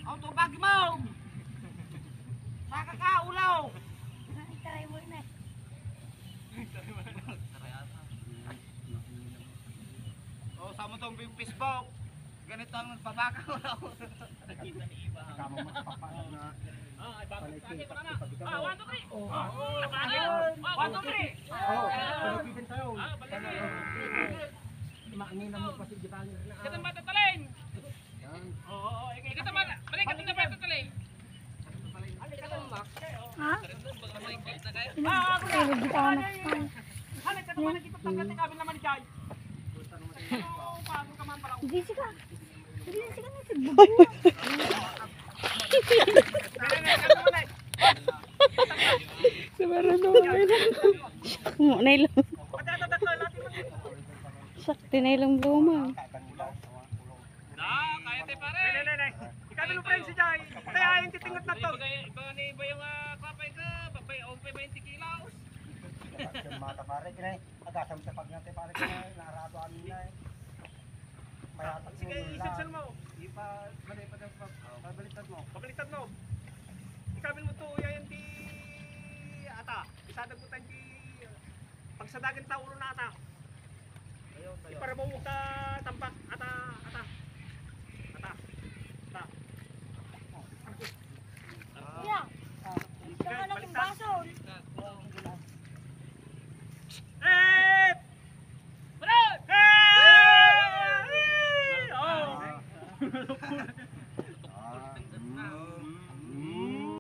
Ang tubag mo! Saka ka, ulaw! Taray mo na. O, sa mo itong Facebook. Ganito ang pabaka ulaw. Nakita ni Iba. Kamo magpapalag na. Ay, bakit? Kasi ko na na. Pagkita Ah, mo. 1, 2, 3. Oh. One, two, three. Oo, palitin tayo. Balik. Maanina mo kasi gitan na. Kita ba tatalin? Yan. Oo, kita ba? Balik ka na ba tatalin? Ha? Ah, ako na. Tulog kita na. Ano ka naman nagkipagtagat ng kabin naman dyan? Oo, bago ka man pala. Hindi siya. Hindi siya na sa bubo. Mo na ilong. Sakti na ilong luma. Kaya tayo pare. Ikaw na friend si Jai. Kaya yung titingot na to. Iba ni iba yung kapay ka. Babay, 20 kilos. Yung mata pare kinay. Agasam sa pag natin pare kinay. Narado amin na eh. Mayatak Sige, isensyal mo. Ipa, balik pa ng pabaliktad mo. Pabaliktad mo. Ikabil mo to, yan di ata. Isadag mo tayo di pagsadagan taulo na ata. Para mo ka tampak ata.